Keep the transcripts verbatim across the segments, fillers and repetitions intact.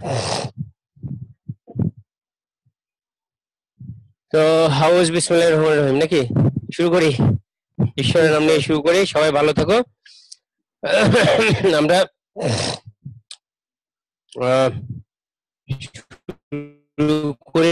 তো হাউস বিসমিল্লাহির রহমানির রহিম নাকি শুরু করি, ঈশ্বরের নাম নিয়ে শুরু করি। সবাই ভালো থাকো। আমরা শুরু করি।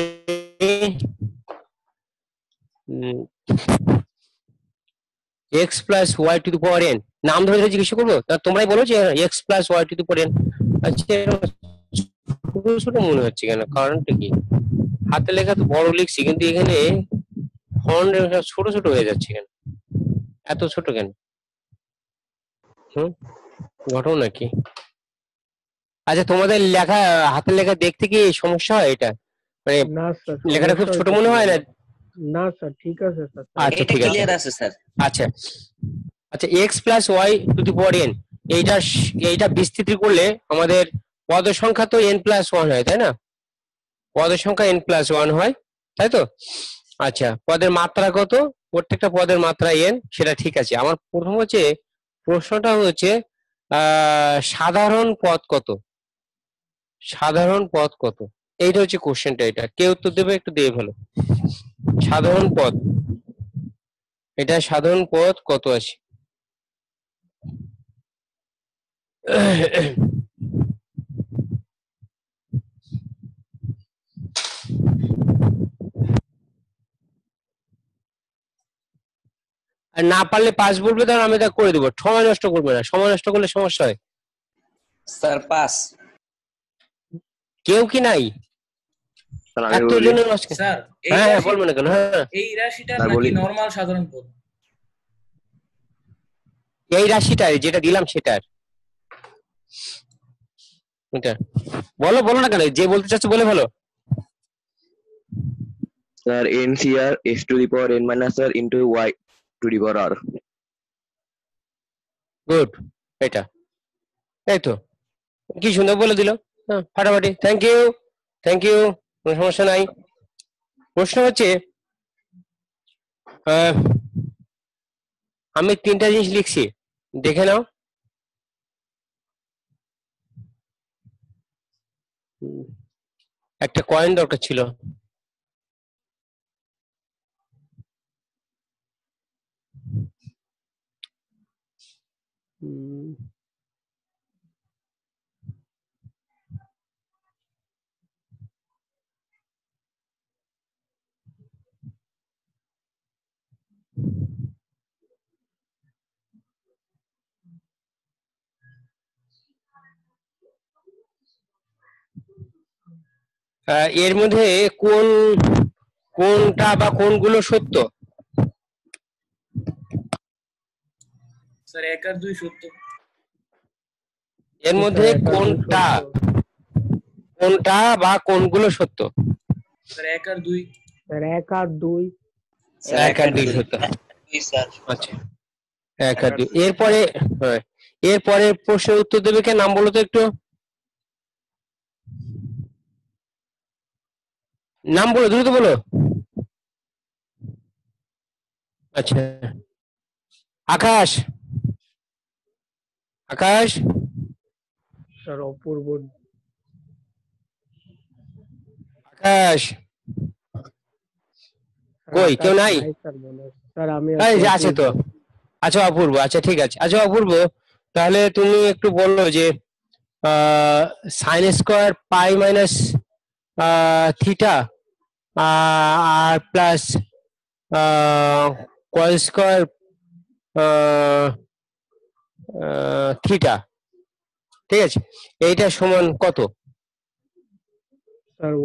X plus y to the power n নাম ধরে ধরে জিজ্ঞেস করবো, তা তোমরাই বলো যে x plus y to the power n. আচ্ছা, ছোট ছোট মনে হচ্ছে কেন? কারণটা কি? হাতে লেখা তো বড় লিখছি, কিন্তু এখানে ফন্ট ছোট ছোট হয়ে যাচ্ছে কেন? এত ছোট কেন? হুম, ঘটনা কি? আচ্ছা, তোমাদের লেখা হাতের লেখা দেখতে কি সমস্যা হয়? এটা মানে না স্যার, লেখাটা খুব ছোট মনে হয় না? না স্যার, ঠিক আছে স্যার। আচ্ছা, ঠিক আছে, ক্লিয়ার আছে স্যার। আচ্ছা আচ্ছা, x plus y to the power n, এইটা এইটা বিস্তৃতি করলে আমাদের পদ সংখ্যা তো এন প্লাস ওয়ান হয়, তাই না? পদ সংখ্যা এন প্লাস ওয়ান হয়, তাই তো? আচ্ছা, পদের মাত্রা কত? প্রত্যেকটা পদের মাত্রা এন, সেটা ঠিক আছে। আমার প্রথম হচ্ছে প্রশ্নটা হচ্ছে আহ সাধারণ পদ কত? সাধারণ পদ কত? এইটা হচ্ছে কোশ্চেনটা। এটা কে উত্তর দেবে? একটু দিয়ে ফেলো। সাধারণ পদ, এটা সাধারণ পদ কত আছে? আর না পারলে পাঁচ বলবে, তাহলে আমি এটা করে দেবো। সময় নষ্ট করবে না, সময় নষ্ট করলে সমস্যা হয়। স্যার পাঁচ। কেউ কি নাই? এত জন নষ্ট? স্যার হ্যাঁ হ্যাঁ, বলবেন না কেন? হ্যাঁ, এই রাশিটা নাকি নরমাল সাধারণ পদ? এই রাশিটা যেটা দিলাম সেটার, এটা বলো বলো না কেন? যে বলতে চাচ্ছ বলে ভালো। Sir, n C r s to the power n minus r into y to the power r. Good, এটা এই তো কি সুন্দর বলে দিল। হ্যাঁ, ফাটাফাটি। থ্যাংক ইউ, থ্যাংক ইউ, কোনো সমস্যা নাই। প্রশ্ন হচ্ছে আহ, আমি তিনটা জিনিস লিখছি, দেখে নাও। একটা কয়েন দরকার ছিল। হুম, আহ, এর মধ্যে কোন কোনটা বা কোনগুলো সত্য? স্যার এক আর দুই সত্য। এর মধ্যে কোনটা কোনটা বা কোনগুলো সত্য? স্যার এক আর দুই। স্যার এক আর দুই। এক আর দুই সত্য। আচ্ছা, এক আর দুই। এরপরে হ্যাঁ, এরপরে প্রশ্নের উত্তর দেবে কে? নাম বলো তো একটু, নাম বলো, দ্রুত বলো। আচ্ছা, আকাশ। আকাশ। স্যার অপূর্ব। আকাশ কই? কেউ নাই? স্যার আমি এই যে আছে তো। আচ্ছা অপূর্ব, আচ্ছা ঠিক আছে। আচ্ছা অপূর্ব, তাহলে তুমি একটু বললো যে sine square pi minus theta আর প্লাস কস স্কোয়ার থিটা, ঠিক আছে, এইটা সমান কত? Sir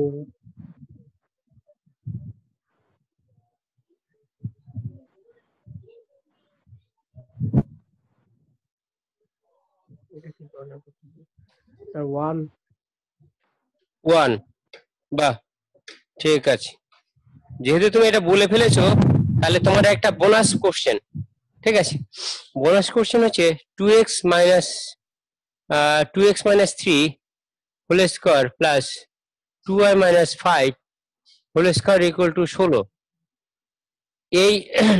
one one. বাহ, ঠিক আছে। যেহেতু তুমি এটা বলে ফেলেছো, তাহলে তোমার একটা বোনাস কোশ্চেন, ঠিক আছে? বোনাস কোশ্চেন হচ্ছে two x minus two x minus three whole square plus two y minus five whole square equal to ষোলো। এই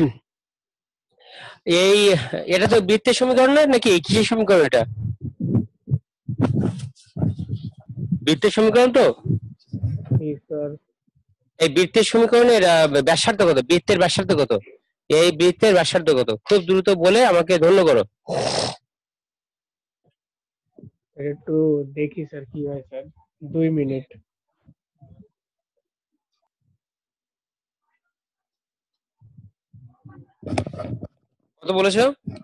এই এটা তো বৃত্তের সমীকরণ না নাকি? কিসের সমীকরণ এটা? বৃত্তের সমীকরণ তো জি স্যার। এই বৃত্তের সমীকরণের আহ, ব্যাসার্ধ কত, বৃত্তের ব্যাসার্ধ কত, এই বৃত্তের ব্যাসার্ধ কত, খুব দ্রুত বলে আমাকে ধন্য করো। একটু দেখি স্যার কি হয় স্যার, দুই মিনিট। কত বলেছো?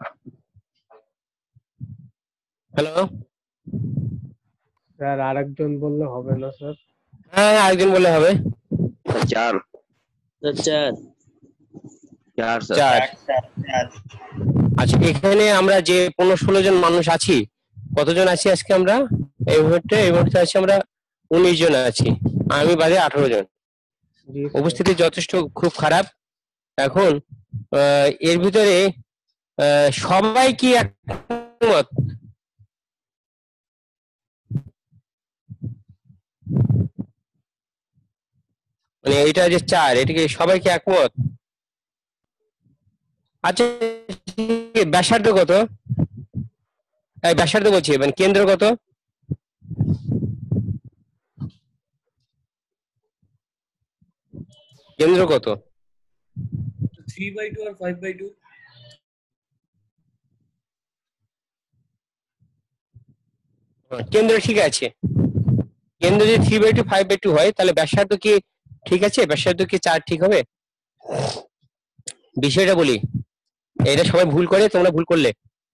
হ্যালো, স্যার আরেকজন বললে হবে না স্যার? হ্যাঁ আরেকজন বললে হবে। চার চার চার স্যার। চার। আচ্ছা এখানে আমরা যে পনেরো ষোলো জন মানুষ আছি, কতজন আছি আজকে আমরা এই মুহূর্তে? এই মুহূর্তে আছি আমরা উনিশ জন আছি, আমি বাদে আঠারো জন। জি স্যার। উপস্থিতি যথেষ্ট খুব খারাপ। এখন আহ, এর ভিতরে আহ, সবাই কি একমত? মানে এটা যে চার, এটাকে সবাই কি একমত? আচ্ছা ব্যাসার্ধ কত? এই ব্যাসার্ধ বলছি, মানে কেন্দ্র কত? কেন্দ্র কত? থ্রি বাই টু আর ফাইভ বাই টু। কেন্দ্র ঠিক আছে, কেন্দ্র যদি three by two five by two হয় তাহলে ব্যাসার্ধ কি ঠিক আছে? ব্যাসার্ধ কি চার ঠিক হবে? বিষয়টা বলি, এটা সবাই ভুল করে, তোমরা ভুল করলে।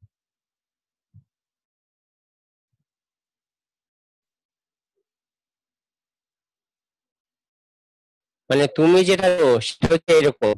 মানে তুমি যেটা জানো সেটা হচ্ছে এরকম,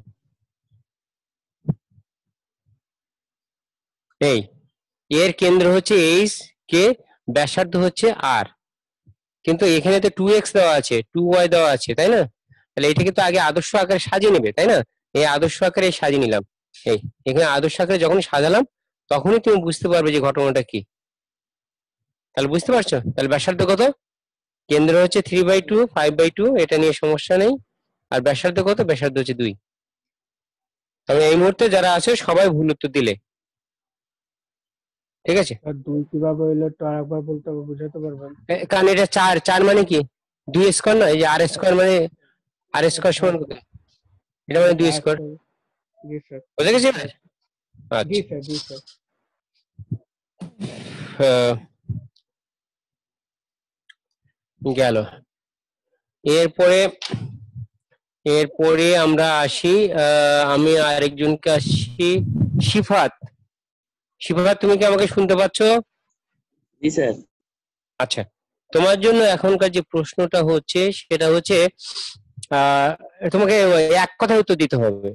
এই এর কেন্দ্র হচ্ছে এইচ, কে ব্যাসার্ধ হচ্ছে আর, কিন্তু এখানে তো টু এক্স দেওয়া আছে, টু ওয়াই দেওয়া আছে, তাই না? তাহলে এটা কিন্তু আগে আদর্শ আকারে সাজিয়ে নেবে, তাই না? এই আদর্শ আকারে সাজিয়ে নিলাম, এই এখানে আদর্শ আকারে যখন সাজালাম তখনই তুমি বুঝতে পারবে যে ঘটনাটা কি। তাহলে বুঝতে পারছো? তাহলে ব্যাসার্ধ কত? কেন্দ্র হচ্ছে three by two five by two, এটা নিয়ে সমস্যা নেই। আর ব্যাসার্ধ কত? ব্যাসার্ধ হচ্ছে দুই। তবে এই মুহূর্তে যারা আছে সবাই ভুল উত্তর দিলে, ঠিক আছে? স্যার দুই কিভাবে হইলো একটু আরেকবার বলতে হবে, বুঝাতে পারবেন? এ, কারণ এটা চার, চার মানে কি দুই স্কোয়ার না? এই যে আর স্কোয়ার মানে আর স্কোয়ার সমান কত? এটা মানে দুই স্কোয়ার। জি স্যার। বুঝে গেছি? জি আচ্ছা স্যার। জি স্যার। আহ, গেল। এরপরে এরপরে আমরা আসি, আহ, আমি আরেকজনকে আসি, শিফাত। শিফাত তুমি কি আমাকে শুনতে পাচ্ছ? জি স্যার। আচ্ছা, তোমার জন্য এখনকার যে প্রশ্নটা হচ্ছে সেটা হচ্ছে আহ তোমাকে এক কথা উত্তর দিতে হবে।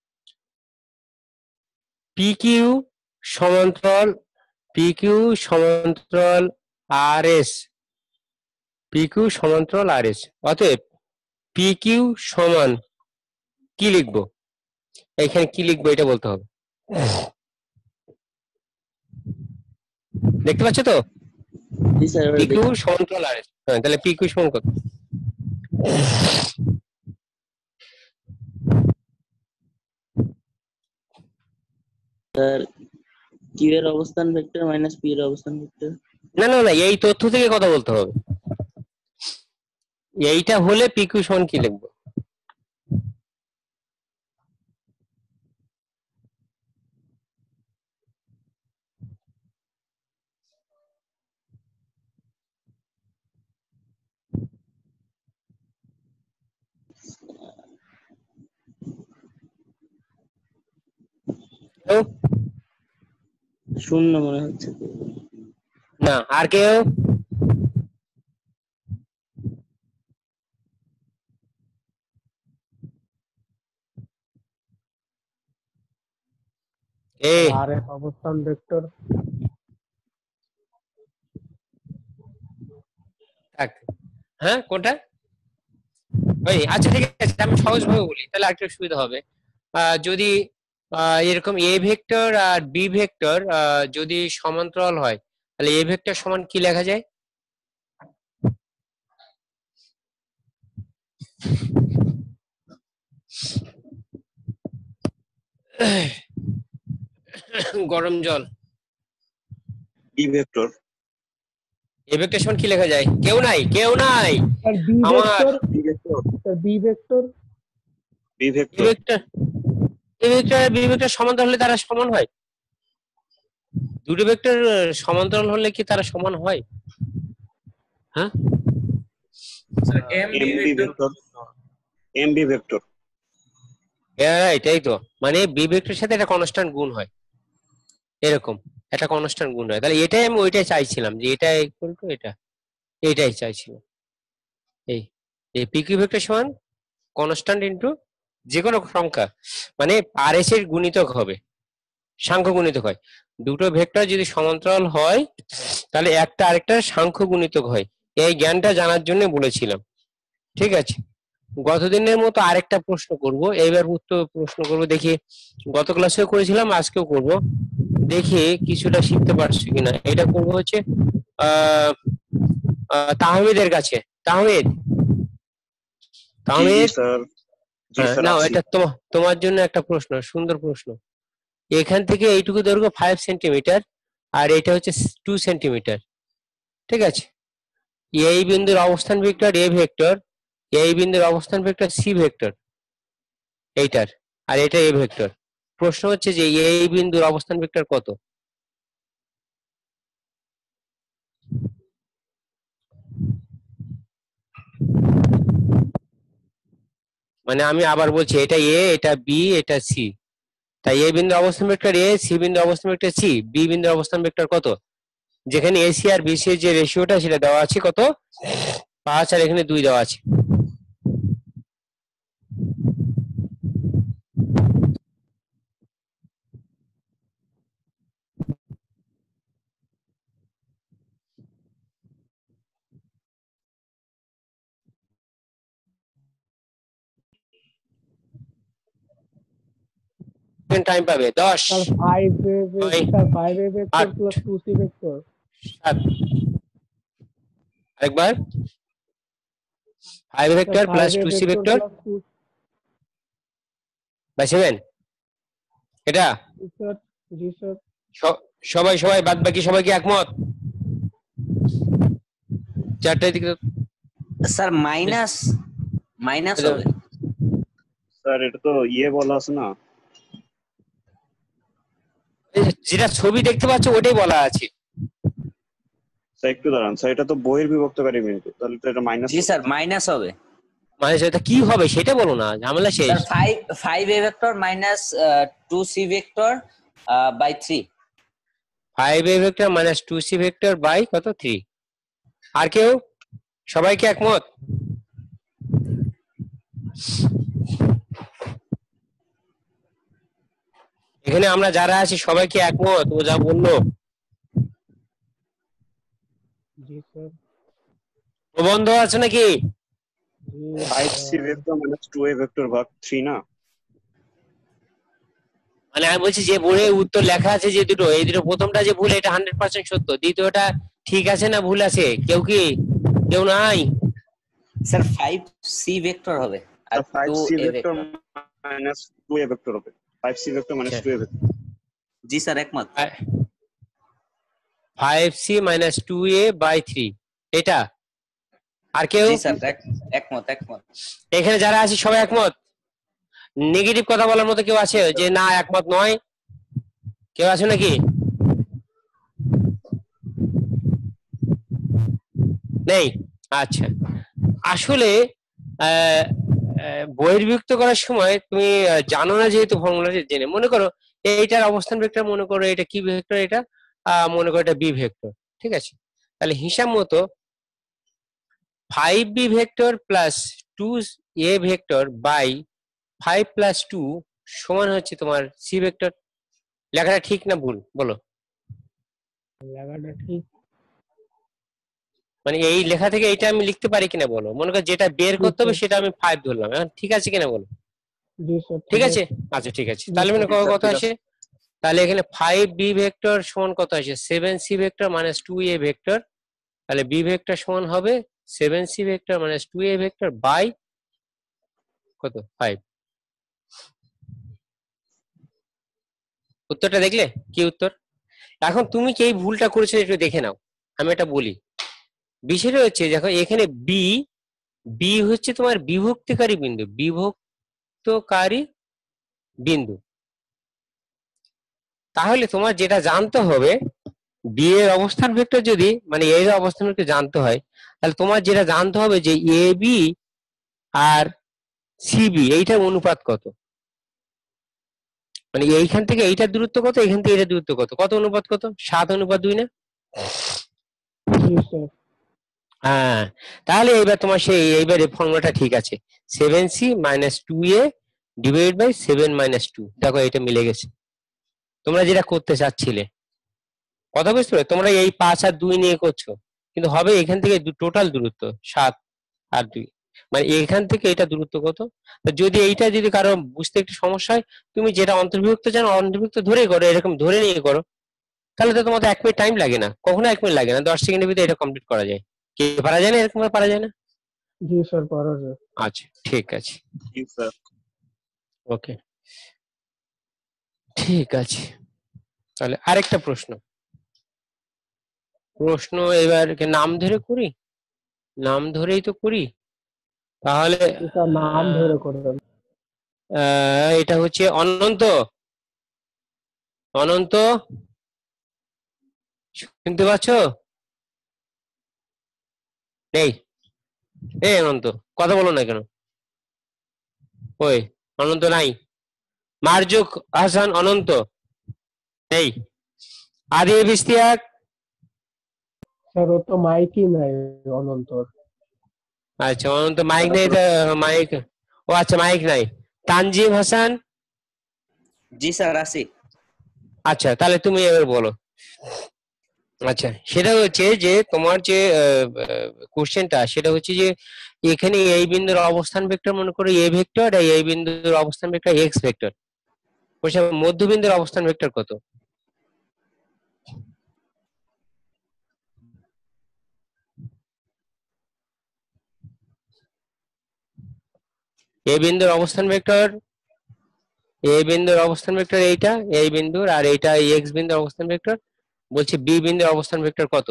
পি কিউ সমান্তরাল, পি কিউ সমান্তরাল আর এস, পি কিউ সমান্তরাল আর এস, অতএব পি কিউ সমান কি লিখবো? এখানে কি লিখবো এটা বলতে হবে। দেখতে পাচ্ছ তো? জি স্যার। পি কিউ সমান্তরাল আর এস, হ্যাঁ তাহলে পি কিউ সমান কত? স্যার কিউ এর অবস্থান ভেক্টর মাইনাস পি এর অবস্থান ভেক্টর। না না না, এই তথ্য থেকে কথা বলতে হবে। এইটা হলে পি কিউ সমান কি লিখবো? কেউ? শূন্য মনে হচ্ছে তো। না, আর কেউ? এ আর এস অবস্থান ভেক্টর। থাক। হ্যাঁ কোনটা? ওই আচ্ছা ঠিক আছে, আমি সহজভাবে বলি তাহলে আরেকটু সুবিধা হবে। আহ, যদি আহ, এরকম এ ভেক্টর আর বি ভেক্টর যদি সমান্তরাল হয় তাহলে এ ভেক্টর সমান কি লেখা যায়? গরম জল। B vector. এ ভেক্টর সমান কি লেখা যায়? কেউ নাই, কেউ নাই স্যার বি আমার। Vector, B vector. Sir B vector, B A vector. Vector A vector আর বি ভেক্টর সমান্তরাল হলে তারা সমান হয়? দুটো ভেক্টর সমান্তরাল হলে কি তারা সমান হয়? হ্যাঁ, Sir, M B M B vector. vector. M B vector. হ্যাঁ এটাই তো, মানে বি ভেক্টরের সাথে একটা কনস্ট্যান্ট গুণ হয়, এরকম একটা কনস্ট্যান্ট গুণ হয়। তাহলে এটাই আমি ওইটাই চাইছিলাম, যে এটা ইকুয়াল টু এটা, এইটাই চাইছিলাম। এই এই পি কিউ ভেক্টর সমান কনস্ট্যান্ট ইনটু যে কোনো সংখ্যা, মানে আর এস এর গুণিতক হবে, সাংখ্য গুণিতক হয়। দুটো ভেক্টর যদি সমান্তরাল হয় তাহলে একটা আরেকটার সাংখ্য গুণিতক হয়। এই জ্ঞানটা জানার জন্য বলেছিলাম, ঠিক আছে। গতদিনের মতো আরেকটা প্রশ্ন করব, এইবার উত্তর প্রশ্ন করব, দেখি গত ক্লাসেও করেছিলাম আজকেও করব, দেখি কিছুটা শিখতে পারছি কিনা। এটা করব হচ্ছে আহ আহ, তাহমিদের কাছে। তাহমিদ, জি জি তাহমিদ স্যার। জি হ্যাঁ, স্যার নাও আসি। এটা তোমার তোমার জন্য একটা প্রশ্ন, সুন্দর প্রশ্ন। এখান থেকে এইটুকু দৈর্ঘ্য ফাইভ সেন্টিমিটার আর এটা হচ্ছে টু সেন্টিমিটার, ঠিক আছে। এই বিন্দুর অবস্থান ভেক্টর এ ভেক্টর, এই বিন্দুর অবস্থান ভেক্টর সি ভেক্টর এইটার, আর এটা এ ভেক্টর। প্রশ্ন হচ্ছে যে এই বিন্দুর অবস্থান ভেক্টর কত? মানে আমি আবার বলছি, এটা এ, এটা বি, এটা সি। তাই এই বিন্দুর অবস্থান ভেক্টর এ, সি বিন্দুর অবস্থান ভেক্টর সি, বি বিন্দুর অবস্থান ভেক্টর কত? যেখানে এসি আর বিসি এর যে রেশিওটা সেটা দেওয়া আছে কত? পাঁচ, আর এখানে দুই দেওয়া আছে। টাইম পাবে দশ, স্যার ফাইভ নয়, স্যার ফাইভ এ ভেক্টর আট, প্লাস টু সি ভেক্টর। সাত। আরেকবার, five sir vector five plus A two C vector vector plus two, by seven. এটা স্যার জি স্যার। স- সবাই সবাই বাদ বাকি সবাই কি একমত? চারটায় দিকে স্যার মাইনাস মাইনাস হবে। স্যার এটা তো ইয়ে বলা আছে না? যেটা ছবি দেখতে পাচ্ছ ওটাই বলা আছে। স্যার একটু দাঁড়ান স্যার, এটা তো বইয়ের বিভক্তকারী বিন্দু, তাহলে তো এটা মাইনাস। জি স্যার মাইনাস হবে। মানে সেটা কি হবে সেটা বলো না, ঝামেলা শেষ। Sir five five A vector minus two C vector by three. Five A vector minus two C vector by কত? থ্রি। আর কেউ? সবাই কি একমত? এখানে আমরা যারা আছি সবাই কি একমত ও যা বললো? জি স্যার। প্রবন্ধ আছে নাকি? জি five C sir. Vector minus two A vector ভাগ থ্রি না? মানে আমি বলছি যে বইয়ে উত্তর লেখা আছে যে দুটো, এই দুটো প্রথমটা যে ভুল এটা হান্ড্রেড পার্সেন্ট সত্য, দ্বিতীয়টা ঠিক আছে না ভুল আছে? কেউ কি? কেউ নাই? স্যার ফাইভ সি ভেক্টর হবে আর five two C A vector vector. Minus two A vector হবে। Five C vector minus two A vector. জি স্যার একমত। Five C minus two A by three, এটা। আর কেউ? জি স্যার একমত একমত। এখানে যারা আছে সবাই একমত? নেগেটিভ কথা বলার মতো কেউ আছে যে না একমত নয়? কেউ আছে নাকি? নেই? আচ্ছা, আসলে আহ, আহ, বহির্ভুক্ত করার সময় তুমি আহ, জানো না যেহেতু ফর্মুলাটি জেনে, মনে করো এইটার অবস্থান ভেক্টর, মনে করো এটা কি ভেক্টর, এটা আহ, মনে করো এটা বি ভেক্টর, ঠিক আছে। তাহলে হিসাব মতো five B vector plus two A vector by five plus two সমান হচ্ছে তোমার সি ভেক্টর। লেখাটা ঠিক না ভুল বলো? লেখাটা ঠিক। মানে এই লেখা থেকে এইটা আমি লিখতে পারি কিনা বলো? মনে করো যেটা বের করতে হবে সেটা আমি ফাইভ ধরলাম, এখন ঠিক আছে কিনা বলো? জি স্যার ঠিক আছে, আচ্ছা ঠিক আছে। তাহলে মানে জি স্যার, কত ঠিক আসে? আছে। তাহলে এখানে ফাইভ বি ভেক্টর সমান কত আসে? Seven C vector minus two A vector. তাহলে বি ভেক্টর সমান হবে seven C vector minus two A vector by কত? ফাইভ। উত্তরটা দেখলে কি উত্তর? এখন তুমি কি এই ভুলটা করেছো একটু দেখে নাও, আমি এটা বলি। বিষয়টা হচ্ছে দেখো এখানে বি বি হচ্ছে তোমার বিভক্তিকারী বিন্দু, বিভক্তকারী বিন্দু। তাহলে তোমার যেটা জানতে হবে বি এর অবস্থান ভেক্টর যদি মানে এর অবস্থান ভেক্টর জানতে হয়, তাহলে তোমার যেটা জানতে হবে যে এ বি আর সিবি এইটার অনুপাত কত, মানে এইখান থেকে এইটার দূরত্ব কত, এইখান থেকে এটার দূরত্ব কত, কত অনুপাত কত, সাত অনুপাত দুই না? জি স্যার। হ্যাঁ, তাহলে এইবার তোমার সেই এইবারে ফর্মুলাটা ঠিক আছে, seven C minus two A divide by seven minus two. দেখো এটা মিলে গেছে, তোমরা যেটা করতে চাচ্ছিলে। কথা বুঝতে পারছো? তোমরা এই পাঁচ আর দুই নিয়ে করছো, কিন্তু হবে এখান থেকে টোটাল দূরত্ব সাত আর দুই, মানে এখান থেকে এটা দূরত্ব কত। তো যদি এইটা যদি কারো বুঝতে একটু সমস্যা হয়, তুমি যেটা অন্তর্ভুক্ত জানো অন্তর্ভুক্ত ধরেই করো, এরকম ধরে নিয়ে করো, তাহলে তো তোমাদের এক মিনিট টাইম লাগে না, কখনো এক মিনিট লাগে না, দশ সেকেন্ডের ভিতরে এটা কমপ্লিট করা যায়। কি পারা যায় না? এরকম ভাবে পারা যায় না? জি স্যার, পারা যায়। আচ্ছা ঠিক আছে, ওকে ঠিক আছে। তাহলে আরেকটা প্রশ্ন, প্রশ্ন এবার কি নাম ধরে করি? নাম ধরেই তো করি। তাহলে স্যার নাম ধরে করবেন। আহ, এটা হচ্ছে অনন্ত। অনন্ত শুনতে পাচ্ছ? নেই? এই অনন্ত কথা বলো না কেন? ওই অনন্ত নাই? মারজুক হাসান অনন্ত নেই? আদি বিস্তিয়াক? স্যার ও তো মাইকই নাই অনন্তর। আচ্ছা অনন্ত মাইক নেই তো, মাইক, ও আচ্ছা মাইক নাই। তানজিম হাসান? জি স্যার আসি। আচ্ছা তাহলে তুমি এবার বলো। আচ্ছা সেটা হচ্ছে যে তোমার যে কোশ্চেনটা সেটা হচ্ছে যে এখানে এই বিন্দুর অবস্থান ভেক্টর মনে করো এ ভেক্টর, আর এই বিন্দুর অবস্থান ভেক্টর এক্স ভেক্টর, বলছে মধ্যবিন্দুর অবস্থান ভেক্টর কত? এ বিন্দুর অবস্থান ভেক্টর, এ বিন্দুর অবস্থান ভেক্টর এইটা, এই বিন্দুর, আর এইটা এক্স বিন্দুর অবস্থান ভেক্টর। বলছি বি বিন্দুর অবস্থান ভেক্টর কত?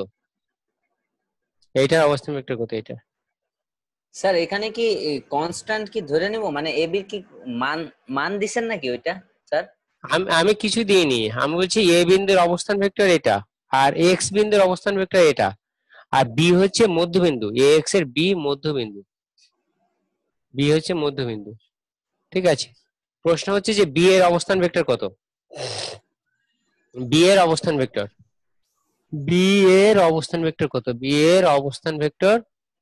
এইটার অবস্থান ভেক্টর কত এটা? স্যার এখানে কি কনস্ট্যান্ট কি ধরে নেব, মানে এ বির কি মান মান দিছেন নাকি ওইটা স্যার? আমি আমি কিছু দিইনি, আমি বলছি এ বিন্দুর অবস্থান ভেক্টর এটা, আর এক্স বিন্দুর অবস্থান ভেক্টর এটা, আর বি হচ্ছে মধ্যবিন্দু, এ এক্স এর বি মধ্যবিন্দু, বি হচ্ছে মধ্যবিন্দু। ঠিক আছে, প্রশ্ন হচ্ছে যে বি এর অবস্থান ভেক্টর কত? বি এর অবস্থান ভেক্টর, বি এর অবস্থান ভেক্টর কত? বি এর অবস্থান ভেক্টর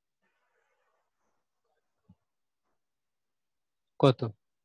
কত?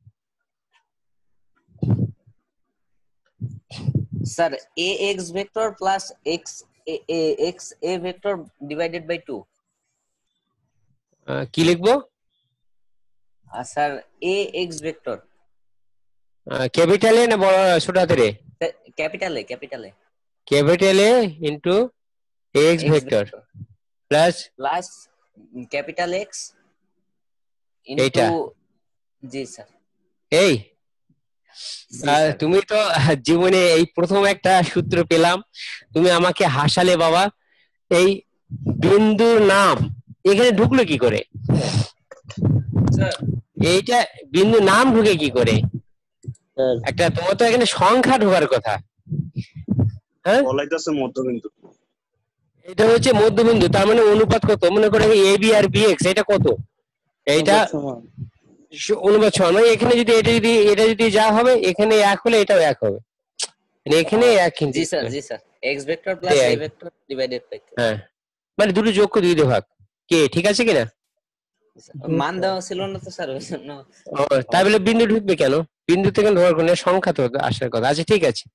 Sir A X vector plus X X A vector divided by two. আহ, কি লিখবো? আর sir A X vector capital A না বড় ছোট হাতের এ? Capital A, capital A capital A into X X vector vector plus plus capital X এইটা। ইনটু, জি স্যার। এই জি আহ, স্যার। তুমি তো জীবনে এই প্রথম একটা সূত্র পেলাম, তুমি আমাকে হাসালে বাবা। এই বিন্দুর নাম এখানে ঢুকলো কি করে? স্যার এইটা বিন্দু নাম ঢুকে কি করে? স্যার একটা তোমার তো এখানে সংখ্যা ঢোকার কথা। হ্যাঁ বলাইতেছে মধ্যবিন্দু। এটা হচ্ছে মধ্যবিন্দু, তার মানে অনুপাত কত? মনে করে এ বি আর বি এক্স এটা কত? এইটা সমান। স- অনুপাত সমান, মানে এখানে যদি এটা যদি এটা যদি যা হবে এখানে এক হলে এটাও এক হবে, মানে এখানে এক কিন্তু। জি স্যার, জি sir, X vector plus A vector divided by two. হ্যাঁ মানে দুটো যোগ করে দুই দিয়ে ভাগ, কে ঠিক আছে কিনা? মান দেওয়া ছিল না তো স্যার, ওই জন্য। ও, তাই বলে বিন্দু ঢুকবে কেন? বিন্দু থেকে ঢোকার কোনো সংখ্যা তো আসার কথা। আচ্ছা ঠিক আছে,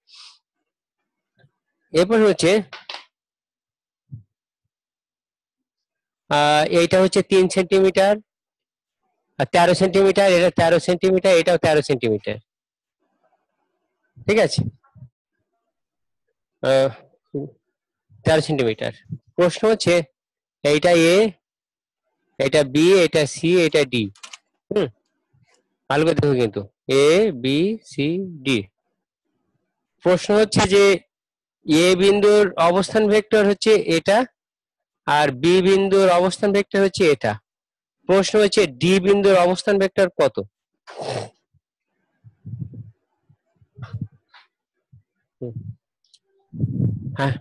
এরপর হচ্ছে আহ এইটা হচ্ছে তিন সেন্টিমিটার আর তেরো সেন্টিমিটার, এটা তেরো সেন্টিমিটার, এটাও তেরো সেন্টিমিটার। ঠিক আছে, আহ তেরো সেন্টিমিটার। প্রশ্ন হচ্ছে এইটা এ, এটা বি, এটা সি, এটা ডি। হুম, ভালো করে দেখো কিন্তু, এ বি সি ডি। প্রশ্ন হচ্ছে যে এ বিন্দুর অবস্থান ভেক্টর হচ্ছে এটা, আর বি বিন্দুর অবস্থান ভেক্টর হচ্ছে এটা। প্রশ্ন হচ্ছে ডি বিন্দুর অবস্থান ভেক্টর কত? হ্যাঁ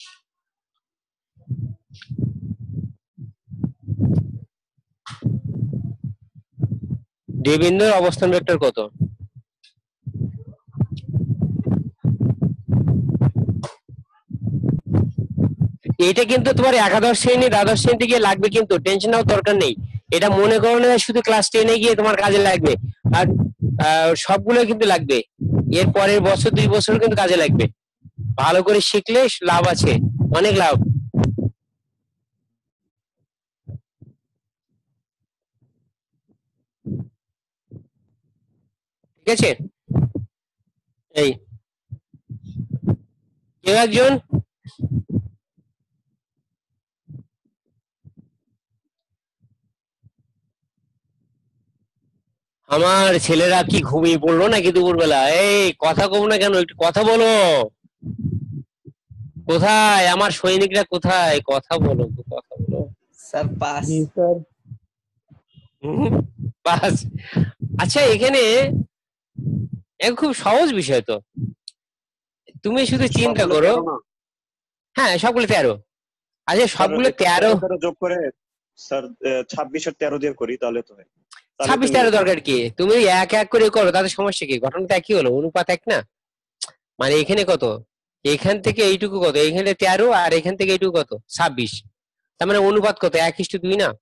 ডি বিন্দুর অবস্থান ভেক্টর কত? এটা কিন্তু তোমার একাদশ শ্রেণী দ্বাদশ শ্রেণীতে গিয়ে লাগবে, কিন্তু টেনশন নেওয়ার দরকার নেই। এটা মনে করো না শুধু ক্লাস টেনে গিয়ে তোমার কাজে লাগবে, আর সবগুলো কিন্তু লাগবে। এর পরের বছর দুই বছর কিন্তু কাজে লাগবে। ভালো করে শিখলে লাভ আছে, অনেক লাভ। ঠিক আছে, এই কেউ একজন আমার ছেলেরা কি ঘুমিয়ে পড়লো নাকি দুপুরবেলা? এই কথা কব না কেন, একটু কথা বলো। কোথায় আমার সৈনিকরা, কোথায়? কথা বলো, কথা বলো। Sir pass. জি স্যার। বাস। আচ্ছা এখানে খুব সহজ বিষয় তো, তুমি শুধু চিন্তা করো। হ্যাঁ সবগুলো তেরো। আচ্ছা সবগুলো তেরো যোগ করে স্যার ছাব্বিশ আর তেরো দিয়ে করি তাহলে তো হয়। ছাব্বিশ তেরো দরকার কি? তুমি এক এক করে করো, তাতে সমস্যা কি? ঘটনাটা একই হলো, অনুপাত এক না। মানে এখানে কত, এখান থেকে এইটুকু কত, এখানে তেরো আর এখান থেকে এইটুকু কত, ছাব্বিশ। তার মানে অনুপাত কত, এক ইস্টু দুই না?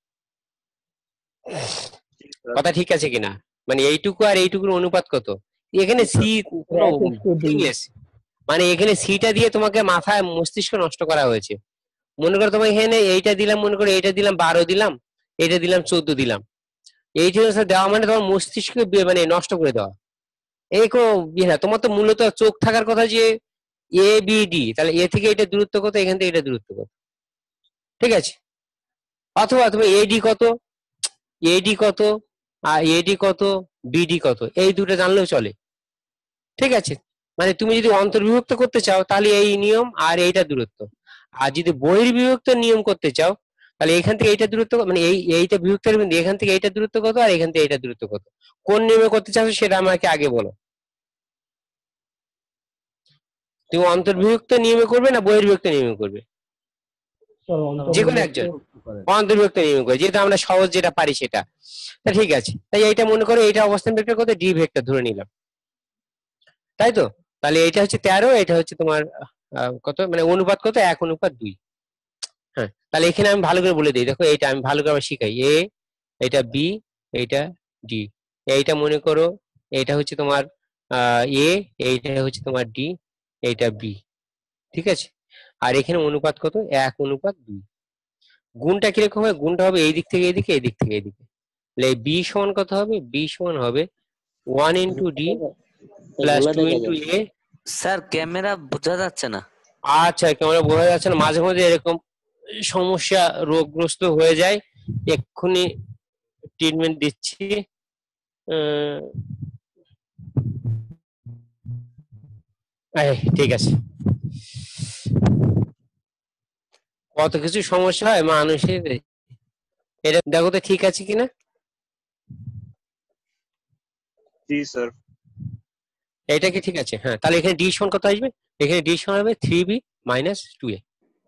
কথা ঠিক আছে কিনা? মানে এইটুকু আর এইটুকুর অনুপাত কত? এখানে সি মানে এখানে সিটা দিয়ে তোমাকে মাথায় মস্তিষ্ক নষ্ট করা হয়েছে। মনে করো তোমার এখানে এইটা দিলাম, মনে করো এইটা দিলাম বারো দিলাম, এইটা দিলাম চোদ্দ দিলাম, এই জিনিস দেওয়া মানে তোমার মস্তিষ্ক মানে নষ্ট করে দেওয়া। এই কোনো ইয়ে না। তোমার তো মূলত চোখ থাকার কথা যে এ বি ডি, তাহলে এ থেকে এটা দূরত্ব কত, এখান থেকে এটা দূরত্ব কত, ঠিক আছে? অথবা তুমি এডি কত, এডি কত আর এডি কত, বিডি কত, এই দুটো জানলেও চলে, ঠিক আছে? মানে তুমি যদি অন্তর্বিভক্ত করতে চাও তাহলে এই নিয়ম আর এইটা দূরত্ব, আর যদি বহির্বিভক্ত নিয়ম করতে চাও তাহলে এখান থেকে এইটা দূরত্ব, মানে এই এইটা বিভক্তের বিন্দু, এখান থেকে এইটা দূরত্ব কত আর এখান থেকে এইটা দূরত্ব কত। কোন নিয়মে করতে চাও সেটা আমাকে আগে বলো। তুমি অন্তর্বিভক্ত নিয়মে করবে না বহির্বিভক্ত নিয়মে করবে? যে কোনো একজন অন্তর্বিভক্ত নিয়মে করে, যেহেতু আমরা সহজ যেটা পারি সেটা। তা ঠিক আছে, তাই এইটা মনে করো এইটা অবস্থান ভেক্টর কত, ডি ভেক্টর ধরে নিলাম, তাই তো? তাহলে এটা হচ্ছে তেরো, এটা হচ্ছে তোমার কত, মানে অনুপাত কত, এক অনুপাত দুই। হ্যাঁ তাহলে এখানে আমি ভালো করে বলে দিই, দেখো এইটা আমি ভালো করে শিখাই। এ, এটা বি, এইটা ডি। এইটা মনে করো এইটা হচ্ছে তোমার আহ এ, এইটা হচ্ছে তোমার ডি, এইটা বি, ঠিক আছে? আর এখানে অনুপাত কত, এক অনুপাত দুই। গুণটা কিরকম হবে? গুণটা হবে এই দিক থেকে এইদিকে, এই দিক থেকে এইদিকে। তাহলে বি সমান কত হবে? বি সমান হবে one into D plus two into A. Sir camera বোঝা যাচ্ছে না। আচ্ছা ক্যামেরা বোঝা যাচ্ছে না, মাঝে মাঝে এরকম সমস্যা, রোগগ্রস্ত হয়ে যায়, এক্ষুনি ট্রিটমেন্ট দিচ্ছি। ঠিক আছে, কত কিছু সমস্যা হয় মানুষের, এটা দেখো তো ঠিক আছে কিনা। জি স্যার। এটা কি ঠিক আছে? হ্যাঁ তাহলে এখানে ডি সমান কত আসবে? এখানে ডি সমান হবে three B minus two A,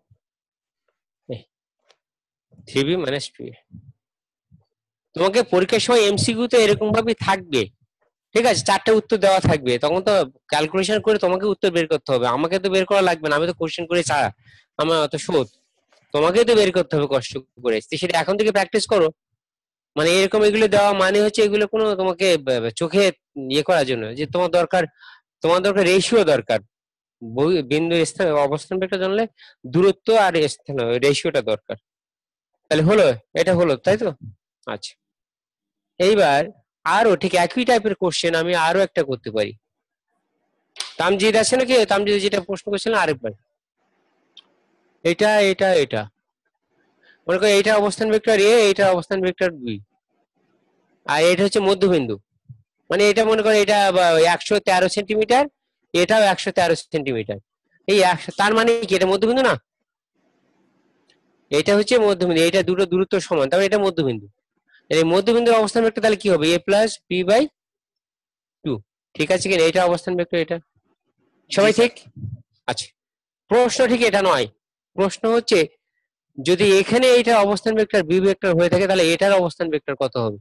three B minus two A. তোমাকে পরীক্ষার সময় এমসিকিউ তো এরকম ভাবে থাকবে, ঠিক আছে? চারটে উত্তর দেওয়া থাকবে, তখন তো ক্যালকুলেশন করে তোমাকে উত্তর বের করতে হবে, আমাকে তো বের করা লাগবে না, আমি তো কোশ্চেন করে চা আমার অত শোধ, তোমাকে তো বের করতে হবে কষ্ট করে। সেটা এখন থেকে প্র্যাকটিস করো। মানে এরকম এগুলো দেওয়া মানে হচ্ছে এগুলো কোনো তোমাকে চোখে ইয়ে করার জন্য, যে তোমার দরকার, তোমার দরকার রেশিও দরকার, বিন্দু স্থান অবস্থান ভেক্টর জানলে দূরত্ব আর স্থান রেশিওটা দরকার। তাহলে হলো, এটা হলো তাই তো? আচ্ছা এইবার আরো ঠিক একই টাইপের কোশ্চেন আমি আরো একটা করতে পারি। তামজিদ আছে নাকি? তামজিদ যেটা প্রশ্ন করছিলেন আরেকবার। এটা এটা এটা মনে করো এইটা অবস্থান ভেক্টর এ, এইটা অবস্থান ভেক্টর বি, আর এটা হচ্ছে মধ্যবিন্দু। মানে এটা মনে করো এটা একশো তেরো সেন্টিমিটার, এটাও একশো তেরো সেন্টিমিটার, এই একশো, তার মানে কি এটা মধ্যবিন্দু না? এটা হচ্ছে মধ্যবিন্দু, এটা দুটো দূরত্ব সমান, তাহলে এটা মধ্যবিন্দু। এই মধ্যবিন্দুর অবস্থান ভেক্টর তাহলে কি হবে, A plus B by two. ঠিক আছে কিনা, এটা অবস্থান ভেক্টর, এটা সবাই ঠিক? আচ্ছা, প্রশ্ন ঠিক এটা নয়, প্রশ্ন হচ্ছে যদি এখানে এটা অবস্থান ভেক্টর বি ভেক্টর হয়ে থাকে তাহলে এটার অবস্থান ভেক্টর কত হবে?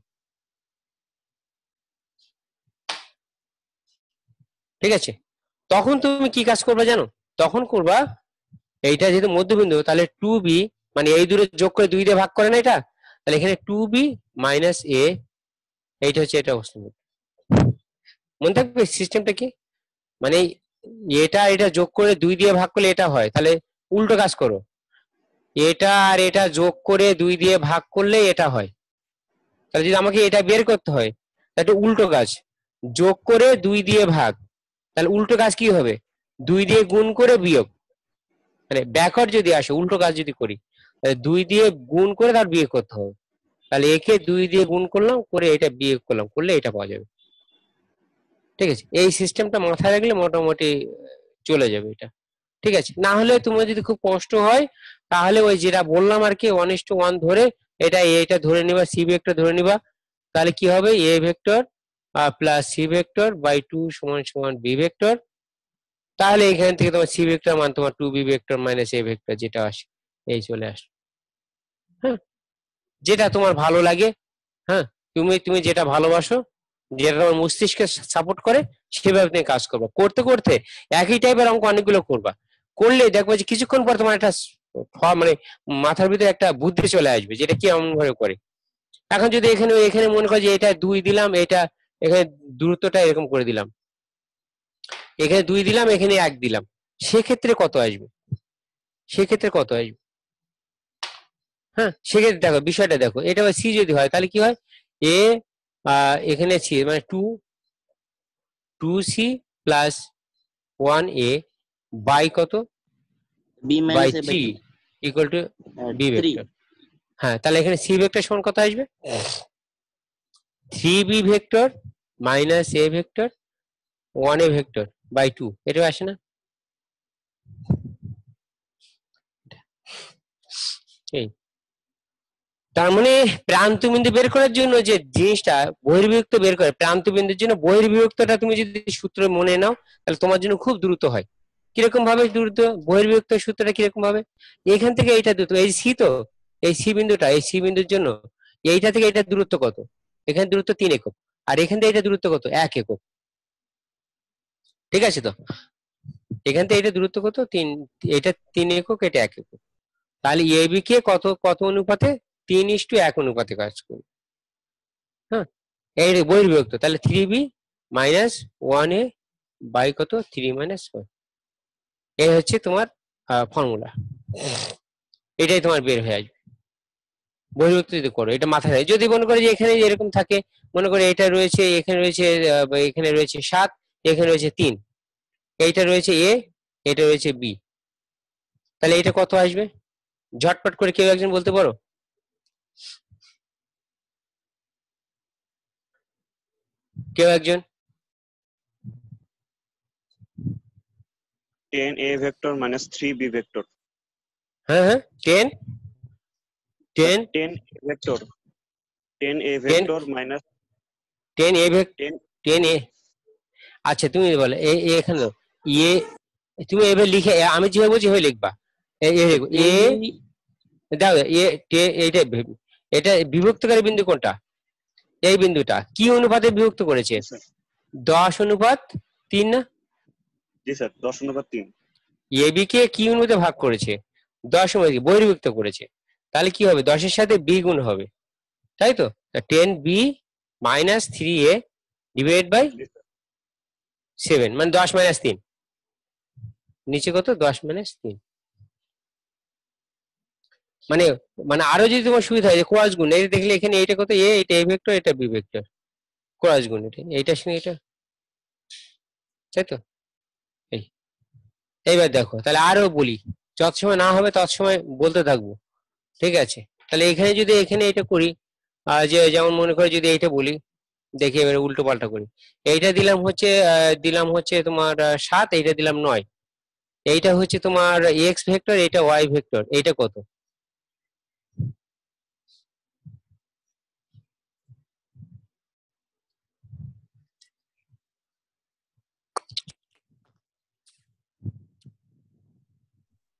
ঠিক আছে, তখন তুমি কি কাজ করবে জানো, তখন করবা এইটা যেহেতু মধ্যবিন্দু তাহলে টু বি মানে এই দূরে যোগ করে দুই দিয়ে ভাগ করে না এটা, তাহলে এখানে টু বি মাইনাস এ, এইটা হচ্ছে এটা অবস্থান ভেক্টর। মনে থাকবে সিস্টেমটা কি, মানে এটা এটা যোগ করে দুই দিয়ে ভাগ করলে এটা হয়, তাহলে উল্টো কাজ করো, এটা আর এটা যোগ করে দুই দিয়ে ভাগ করলে এটা হয়। তাহলে যদি আমাকে এটা বের করতে হয় তাহলে উল্টো কাজ, যোগ করে দুই দিয়ে ভাগ, তাহলে উল্টো কাজ কি হবে, দুই দিয়ে গুণ করে বিয়োগ, মানে ব্যাকওয়ার্ড যদি আসে উল্টো কাজ যদি করি তাহলে দুই দিয়ে গুণ করে তার বিয়োগ করতে হবে, তাহলে একে দুই দিয়ে গুণ করলাম করে এটা বিয়োগ করলাম করলে এটা পাওয়া যাবে। ঠিক আছে, এই সিস্টেমটা মাথায় রাখলে মোটামুটি চলে যাবে এটা। ঠিক আছে, না হলে তোমার যদি খুব কষ্ট হয় তাহলে ওই যেটা বললাম আর কি ওয়ান ইস টু ওয়ান ধরে এটা এটা ধরে নিবা, সি ভেক্টর ধরে নিবা, তাহলে কি হবে A vector plus C vector by two সমান সমান বি ভেক্টর, তাহলে এখান থেকে তোমার সি ভেক্টর মান তোমার two B vector minus A vector যেটা আসে এই চলে আসে। হ্যাঁ, যেটা তোমার ভালো লাগে, হ্যাঁ তুমি তুমি যেটা ভালোবাসো, যেটা তোমার মস্তিষ্কে সাপোর্ট করে সেভাবে তুমি কাজ করবে, করতে করতে একই টাইপের অঙ্ক অনেকগুলো করবা, করলে দেখবে যে কিছুক্ষণ পর তোমার একটা মানে মাথার ভিতরে একটা বুদ্ধি চলে আসবে যেটা কি এমন ভাবে করে। এখন যদি এখানে এখানে মনে করো যে এটা দুই দিলাম, এটা এখানে দূরত্বটা এরকম করে দিলাম, এখানে দুই দিলাম এখানে এক দিলাম, সেক্ষেত্রে কত আসবে, সেক্ষেত্রে কত আসবে? হ্যাঁ, সেক্ষেত্রে দেখো বিষয়টা দেখো, এটা সি যদি হয় তাহলে কি হয়, এ এখানে সি মানে two two C plus one A by কত, B by minus A three equal to B three. Vector. হ্যাঁ, তাহলে এখানে সি ভেক্টর সমান কত আসবে, three B vector minus A vector one A vector by two, এটা আসে না? এই তার মানে প্রান্ত বিন্দু বের করার জন্য যে জিনিসটা বহির্বিভক্ত বের করে, প্রান্ত বিন্দুর জন্য বহির্বিভক্তটা তুমি যদি সূত্র মনে নাও তাহলে তোমার জন্য খুব দ্রুত হয়। কিরকম ভাবে দ্রুত বহির্বিভক্ত সূত্রটা কিরকম ভাবে, এখান থেকে এইটা দ্রুত, এই সি তো এই সি বিন্দুটা, এই সি বিন্দুর জন্য এইটা থেকে এটা দূরত্ব কত, এখানে দূরত্ব তিন একক, আর এখান থেকে এটা দূরত্ব কত, এক একক। ঠিক আছে, তো এখান থেকে এটা দূরত্ব কত, তিন, এটা তিন একক, এটা এক একক, তাহলে এবি কে কত কত অনুপাতে, তিন ইস টু এক অনুপাতে কাজ করবে। হ্যাঁ, এই বহির্বিভক্ত, তাহলে three B minus one A by কত, থ্রি মাইনাস ওয়ান, এই হচ্ছে তোমার ফর্মুলা, এটাই তোমার বের হয়ে আসবে বহির্বিভক্ত যদি করো, এটা মাথায় রাখবে। যদি মনে করে যে এখানে এরকম থাকে, মনে করে এটা রয়েছে, এখানে রয়েছে, এখানে রয়েছে সাত, এখানে রয়েছে তিন, এইটা রয়েছে এ, এটা রয়েছে বি, তাহলে এটা কত আসবে ঝটপট করে কেউ একজন বলতে পারো? কেউ একজন? Ten A vector minus three B vector. হ্যাঁ হ্যাঁ, ten ten ten vector ten A vector minus ten A vector ten ten A, আচ্ছা তুমি বলো এ এ এখানে দাও, এ তুমি এভাবে লিখে, আমি যেভাবে বলছি এভাবে লিখবা, এ এ দেখো এ দাও, এ টে এইটা ভি- এটা বিভক্তকারী বিন্দু কোনটা, এই বিন্দুটা কি অনুপাতে বিভক্ত করেছে, দশ অনুপাত তিন না, জি স্যার দশ অনুপাত তিন। এবি কে কি অনুপাতে ভাগ করেছে, দশ অনুপাতে বহির্ভুক্ত করেছে, তাহলে কি হবে, দশের সাথে বি গুণ হবে, তাই তো, ten B minus three A divide by seven, মানে দশ মাইনাস তিন, নিচে কত, দশ মাইনাস তিন, মানে মানে আরো যদি তোমার সুবিধা হয় ক্রস গুণ, এই দেখলে এখানে এইটা কত, এ এটা এ ভেক্টর এটা বি ভেক্টর, ক্রস গুণ এটা এইটার সঙ্গে এটা, তাই তো। এই এইবার দেখো তাহলে আরো বলি, যত সময় না হবে তত সময় বলতে থাকবো, ঠিক আছে। তাহলে এখানে যদি এখানে এটা করি, আহ, যে যেমন মনে করে যদি এইটা বলি, দেখি এবারে উল্টো পাল্টা করি, এইটা দিলাম হচ্ছে আহ, দিলাম হচ্ছে তোমার আহ, সাত, এইটা দিলাম নয়, এইটা হচ্ছে তোমার এক্স ভেক্টর, এইটা ওয়াই ভেক্টর, এইটা কত,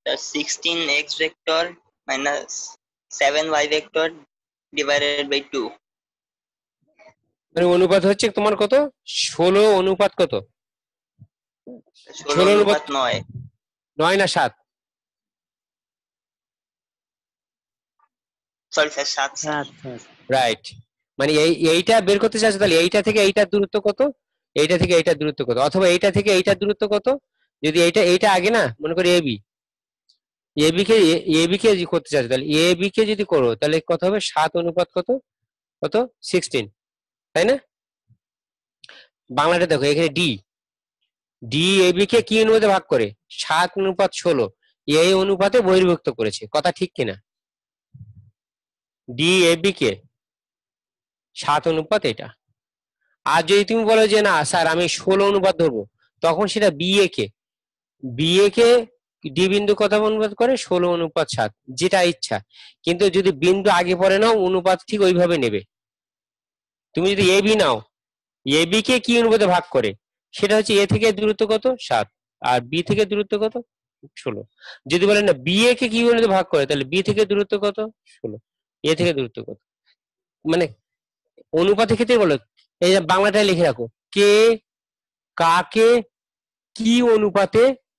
That's sixteen x vector minus seven y vector divided by two. মানে অনুপাত হচ্ছে তোমার কত, ষোলো অনুপাত কত, ষোলো ষোলো অনুপাত অনুপাত নয়। নয় না সাত? সরি স্যার, সাত সাত সাত রাইট। মানে এই এইটা বের করতে চাচ্ছ, তাহলে এইটা থেকে এইটার দূরত্ব কত, এইটা থেকে এইটার দূরত্ব কত, অথবা এইটা থেকে এইটার দূরত্ব কত। যদি এইটা এইটা আগে না, মনে করি এবি, এবি কে এবি কে যদি করতে চাচ্ছ, তাহলে এবি কে যদি করো তাহলে কত হবে, সাত অনুপাত কত, কত সিক্সটিন, তাই না? বাংলাটা দেখো, এখানে ডি, ডি এবি কে কি অনুপাতে ভাগ করে, সাত অনুপাত ষোলো, এই অনুপাতে বহির্ভুক্ত করেছে, কথা ঠিক কিনা? ডি এবি কে সাত অনুপাত এটা। আর যদি তুমি বলো যে না স্যার আমি ষোলো অনুপাত ধরবো, তখন সেটা বিএ কে, বিএ কে ডি বিন্দু কত অনুপাত করে, ষোলো অনুপাত সাত, যেটা ইচ্ছা। কিন্তু যদি বিন্দু আগে পরে নাও, অনুপাত ঠিক ওইভাবে নেবে। তুমি যদি এবি নাও, এবি কে কি অনুপাতে ভাগ করে, সেটা হচ্ছে এ থেকে দূরত্ব কত, সাত, আর বি থেকে দূরত্ব কত, ষোলো। যদি বলেন না বিএ কে কি অনুপাতে ভাগ করে, তাহলে বি থেকে দূরত্ব কত, ষোলো, এ থেকে দূরত্ব কত। মানে অনুপাতের ক্ষেত্রে বলো, এই যে বাংলাটায় লিখে রাখো, কে কাকে কি অনুপাতে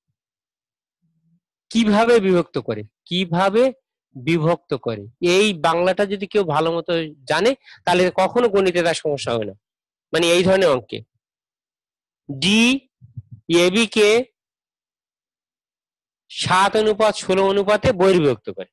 কিভাবে বিভক্ত করে, কিভাবে বিভক্ত করে, এই বাংলাটা যদি কেউ ভালো মতো জানে, তাহলে কখনো গণিতে তার সমস্যা হবে না। মানে এই ধরনের অঙ্কে ডি এবি কে সাত অনুপাত ষোলো অনুপাতে বহির্বিভক্ত করে,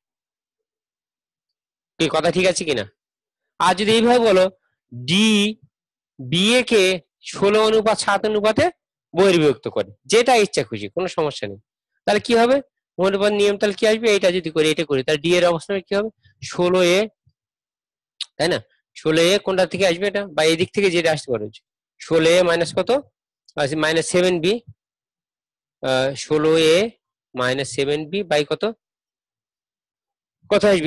কি কথা ঠিক আছে কিনা? আর যদি এইভাবে বলো, ডি বিএ কে ষোলো অনুপাত সাত অনুপাতে বহির্বিভক্ত করে, যেটা ইচ্ছা খুশি, কোনো সমস্যা নেই। তাহলে কি হবে, অনুপাত নিয়ম তাহলে কি আসবে, এটা যদি করি এটা করি, তাহলে ডি এর অবস্থান কি হবে, ষোলো এ, তাই না? ষোলো এ কোনটা থেকে আসবে, এটা বা এই দিক থেকে যেটা আসতে পারে, ষোলো এ মাইনাস কত, মাইনাস সেভেন বি, ষোলো A minus seven B by কত, কত আসবে,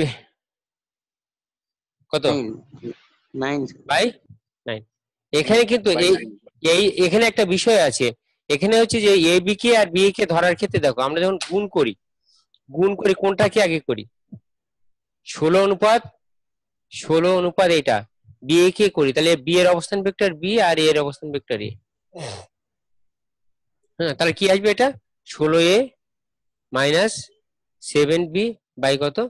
কত নাইন বাই নাইন। এখানে কিন্তু এই এই এখানে একটা বিষয় আছে, এখানে হচ্ছে যে A B K R B কে ধরার ক্ষেত্রে দেখো, আমরা যখন গুণ করি, গুণ করি কোনটাকে আগে করি, ষোলো অনুপাত ষোলো অনুপাত এটা বি এ কে করি, তাহলে বি এর অবস্থান ভেক্টর বি আর এ এর অবস্থান ভেক্টর এ। হ্যাঁ, তাহলে কি আসবে, এটা ষোলো A minus seven B by কত,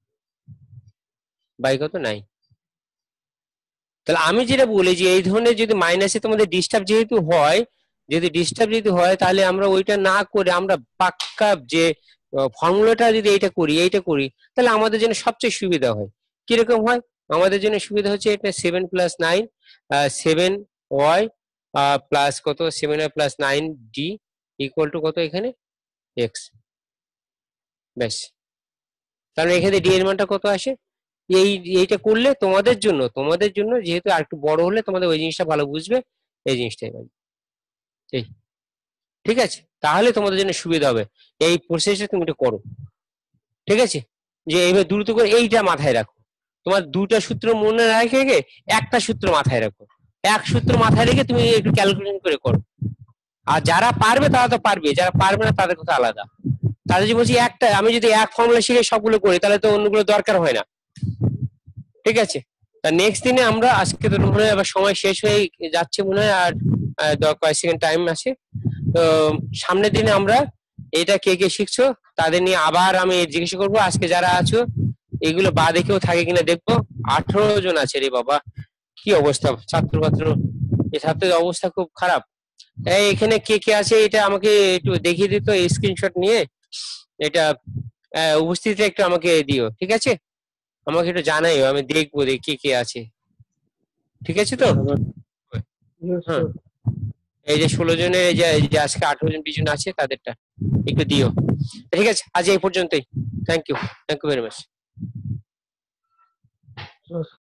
বাই কত নাইন। তাহলে আমি যেটা বলি যে এই ধরনের যদি মাইনাসে তোমাদের ডিস্টার্ব যেহেতু হয়, যদি ডিস্টার্ব যদি হয়, তাহলে আমরা ওইটা না করে আমরা পাক্কা যে ফর্মুলাটা যদি এইটা করি, এইটা করি, তাহলে আমাদের জন্য সবচেয়ে সুবিধা হয়। কিরকম হয় আমাদের জন্য সুবিধা হচ্ছে, এটা seven plus nine, seven Y plus কত, seven Y plus nine D equal to কত, এখানে এক্স, ব্যাস। তাহলে এখানে ডি এর মানটা কত আসে, এই এইটা করলে তোমাদের জন্য, তোমাদের জন্য যেহেতু আর একটু বড় হলে তোমাদের ওই জিনিসটা ভালো বুঝবে, এই জিনিসটাই ভাই, এই ঠিক আছে? তাহলে তোমাদের জন্য সুবিধা হবে, এই প্রসেসটা তুমি একটু করো, ঠিক আছে? যে এইভাবে দ্রুত করে এইটা মাথায় রাখো, তোমার দুটা সূত্র মনে রেখে একটা সূত্র মাথায় রাখো, এক সূত্র মাথায় রেখে তুমি একটু ক্যালকুলেশন করে করো। আর যারা পারবে তারা তো পারবে, যারা পারবে না তাদের কথা আলাদা। তাহলে যদি বলছি একটা, আমি যদি এক ফর্মুলা শিখে সবগুলো করি, তাহলে তো অন্যগুলো দরকার হয় না, ঠিক আছে? নেক্সট দিনে আমরা, আজকে তো মনে হয় আবার সময় শেষ হয়ে যাচ্ছে মনে হয়, আর কয়েক সেকেন্ড টাইম আছে, তো সামনের দিনে আমরা এটা কে কে শিখছো তাদের নিয়ে আবার আমি জিজ্ঞাসা করবো। আজকে যারা আছো এগুলো বাদে কেউ থাকে কিনা দেখবো। আঠারো জন আছে রে বাবা, কি অবস্থা ছাত্র ছাত্র, এই ছাত্রদের অবস্থা খুব খারাপ। এই এখানে কে কে আছে এটা আমাকে একটু দেখিয়ে দিত, স্ক্রিনশট নিয়ে এটা উপস্থিতিটা একটু আমাকে দিও, ঠিক আছে? আমাকে একটু জানাইও, আমি দেখবো কে কে আছে, ঠিক আছে তো? হ্যাঁ, এই যে ষোলো জনের, এই যে এই যে আজকে আঠারো জন বিশ জন আছে তাদেরটা একটু দিও, ঠিক আছে? আজ এই পর্যন্তই, thank you, thank you very much.